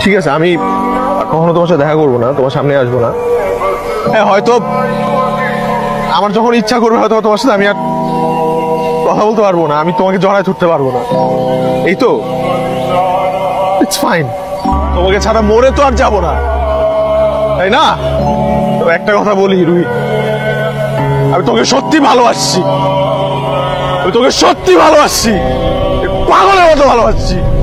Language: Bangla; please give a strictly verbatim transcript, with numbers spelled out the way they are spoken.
ঠিক আছে, আমি কখনো তোমার সাথে দেখা করবো না, তোমার সামনে আসবো না। হ্যাঁ, হয়তো আমার যখন ইচ্ছা করবে হয়তো তোমার সাথে আমি আর কথা বলতে পারবো না, আমি তোমাকে জড়ায় ধরতে পারবো না, এই তো। ইটস ফাইন, তোমাকে ছাড়া মরে তো আর যাবো না, তাই না? তো একটা কথা বলি রুহি, আমি তোকে সত্যি ভালোবাসছি, আমি তোকে সত্যি ভালোবাসছি, পাগলের মতো ভালোবাসছি।